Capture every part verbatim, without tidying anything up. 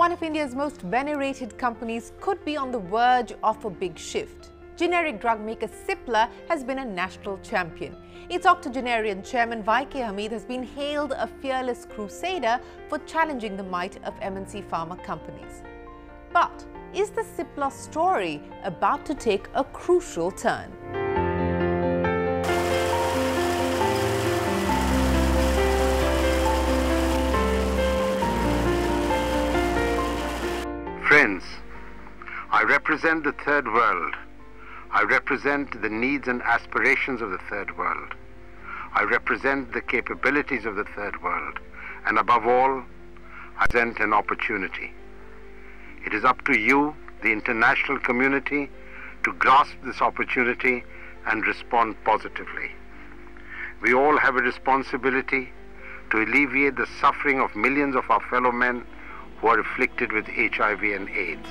one of India's most venerated companies could be on the verge of a big shift. Generic drug maker Cipla has been a national champion. Its octogenarian chairman Y K Hamid has been hailed a fearless crusader for challenging the might of M N C pharma companies. But is the Cipla story about to take a crucial turn? Friends, I represent the third world. I represent the needs and aspirations of the third world. I represent the capabilities of the third world. And above all, I present an opportunity. It is up to you, the international community, to grasp this opportunity and respond positively. We all have a responsibility to alleviate the suffering of millions of our fellow men who are afflicted with H I V and AIDS.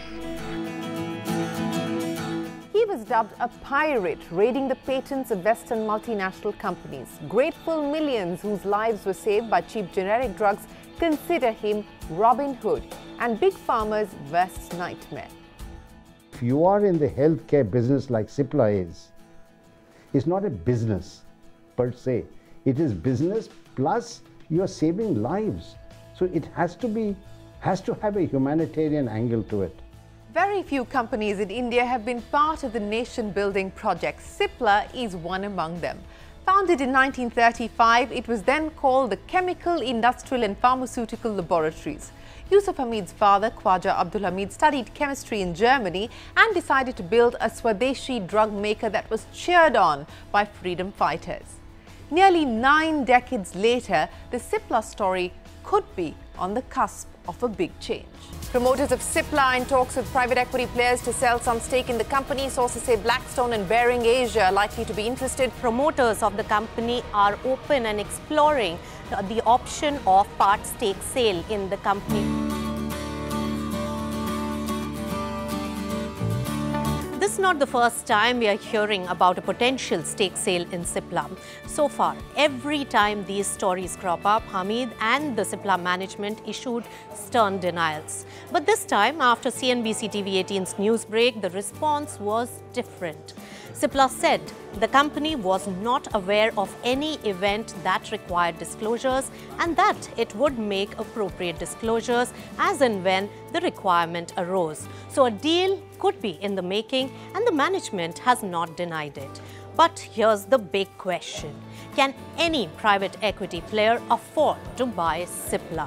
He was dubbed a pirate, raiding the patents of Western multinational companies. Grateful millions whose lives were saved by cheap generic drugs consider him Robin Hood and Big Pharma's worst nightmare. If you are in the healthcare business like Cipla is, it's not a business per se. It is business plus you are saving lives. So it has to be has to have a humanitarian angle to it. Very few companies in India have been part of the nation-building project. Cipla is one among them. Founded in nineteen thirty-five, it was then called the Chemical, Industrial and Pharmaceutical Laboratories. Yusuf Hamid's father, Khwaja Abdul Hamid, studied chemistry in Germany and decided to build a Swadeshi drug maker that was cheered on by freedom fighters. Nearly nine decades later, the Cipla story could be on the cusp of a big change. Promoters of Cipla are in talks with private equity players to sell some stake in the company. Sources say Blackstone and Baring Asia are likely to be interested. Promoters of the company are open and exploring the option of part stake sale in the company. This is not the first time we are hearing about a potential stake sale in Cipla. So far, every time these stories crop up, Hamid and the Cipla management issued stern denials. But this time, after C N B C T V eighteen's news break, the response was different. Cipla said the company was not aware of any event that required disclosures and that it would make appropriate disclosures as and when the requirement arose. So a deal could be in the making and the management has not denied it. But here's the big question. Can any private equity player afford to buy Cipla?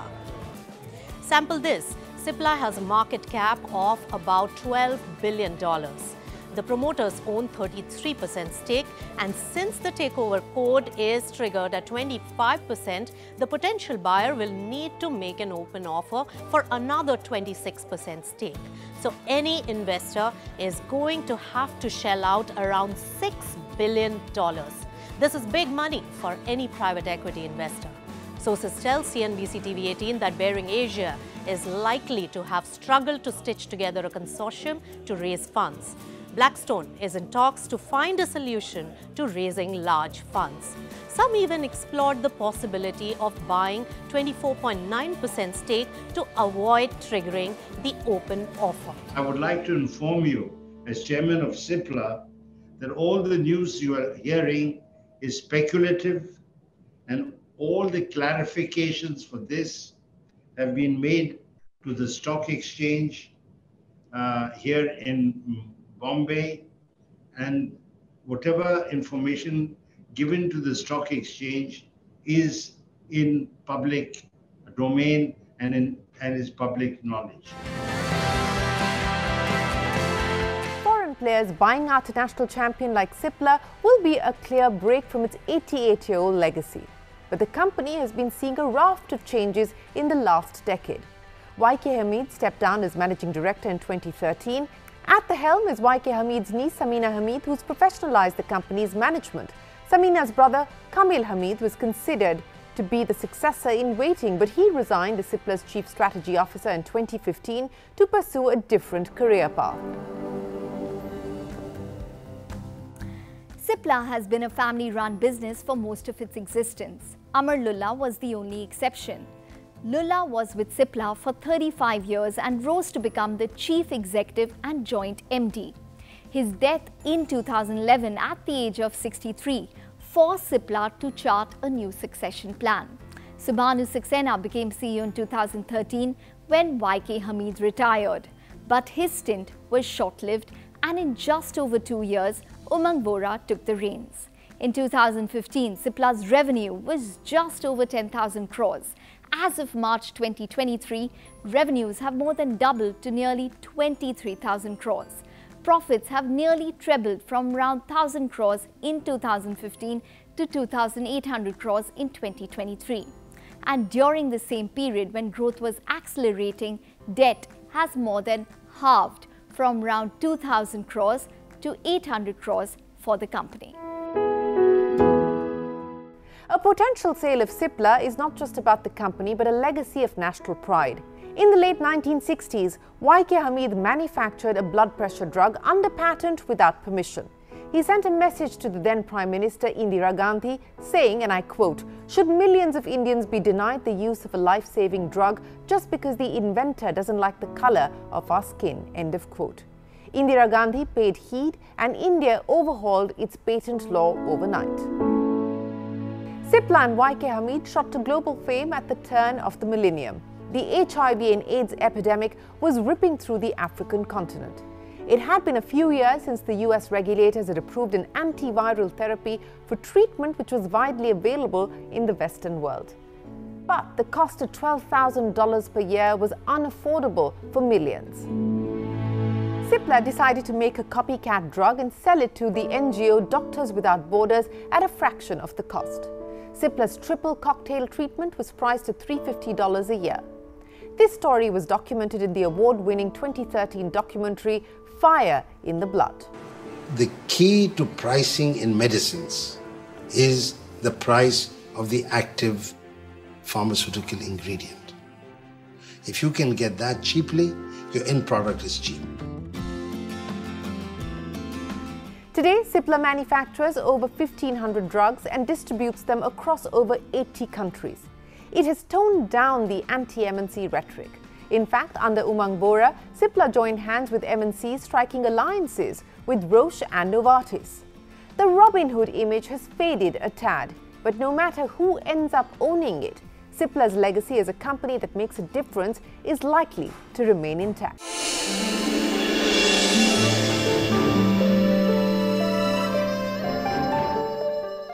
Sample this. Cipla has a market cap of about twelve billion dollars. The promoters own thirty-three percent stake, and since the takeover code is triggered at twenty-five percent, the potential buyer will need to make an open offer for another twenty-six percent stake. So any investor is going to have to shell out around six billion dollars. This is big money for any private equity investor. Sources tell C N B C T V eighteen that Baring Asia is likely to have struggled to stitch together a consortium to raise funds. Blackstone is in talks to find a solution to raising large funds. Some even explored the possibility of buying twenty-four point nine percent stake to avoid triggering the open offer. I would like to inform you, as chairman of Cipla, that all the news you are hearing is speculative, and all the clarifications for this have been made to the stock exchange uh, here in Bombay, and whatever information given to the stock exchange is in public domain and, in, and is public knowledge. Foreign players buying out a national champion like Cipla will be a clear break from its eighty-eight-year-old legacy. But the company has been seeing a raft of changes in the last decade. Y K Hamid stepped down as managing director in twenty thirteen. At the helm is Y K Hamid's niece Samina Hamid, who's professionalized the company's management. Samina's brother Kamil Hamid was considered to be the successor in waiting, but he resigned as Cipla's chief strategy officer in twenty fifteen to pursue a different career path. Cipla has been a family-run business for most of its existence. Amar Lullah was the only exception. Lulla was with Cipla for thirty-five years and rose to become the chief executive and joint M D. His death in two thousand eleven at the age of sixty-three forced Cipla to chart a new succession plan. Subhanu Saxena became C E O in two thousand thirteen when Y K Hamid retired. But his stint was short-lived, and in just over two years, Umang Vohra took the reins. In two thousand fifteen, Cipla's revenue was just over ten thousand crores. As of March twenty twenty-three, revenues have more than doubled to nearly twenty-three thousand crores. Profits have nearly trebled from around one thousand crores in two thousand fifteen to two thousand eight hundred crores in twenty twenty-three. And during the same period when growth was accelerating, debt has more than halved from around two thousand crores to eight hundred crores for the company. A potential sale of Cipla is not just about the company but a legacy of national pride. In the late nineteen sixties, Y K Hamid manufactured a blood pressure drug under patent without permission. He sent a message to the then Prime Minister Indira Gandhi saying, and I quote, "Should millions of Indians be denied the use of a life-saving drug just because the inventor doesn't like the color of our skin?" End of quote. Indira Gandhi paid heed and India overhauled its patent law overnight. Cipla and Y K Hamid shot to global fame at the turn of the millennium. The H I V and AIDS epidemic was ripping through the African continent. It had been a few years since the U S regulators had approved an antiviral therapy for treatment which was widely available in the Western world. But the cost of twelve thousand dollars per year was unaffordable for millions. Cipla decided to make a copycat drug and sell it to the N G O Doctors Without Borders at a fraction of the cost. Cipla's triple cocktail treatment was priced at three hundred fifty dollars a year. This story was documented in the award-winning twenty thirteen documentary Fire in the Blood. The key to pricing in medicines is the price of the active pharmaceutical ingredient. If you can get that cheaply, your end product is cheap. Today, Cipla manufactures over fifteen hundred drugs and distributes them across over eighty countries. It has toned down the anti-M N C rhetoric. In fact, under Umang Vohra, Cipla joined hands with M N Cs, striking alliances with Roche and Novartis. The Robin Hood image has faded a tad, but no matter who ends up owning it, Cipla's legacy as a company that makes a difference is likely to remain intact.